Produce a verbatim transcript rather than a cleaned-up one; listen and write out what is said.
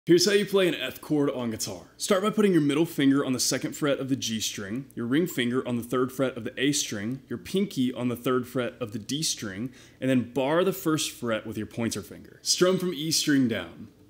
Here's how you play an F chord on guitar. Start by putting your middle finger on the second fret of the G string, your ring finger on the third fret of the A string, your pinky on the third fret of the D string, and then bar the first fret with your pointer finger. Strum from E string down.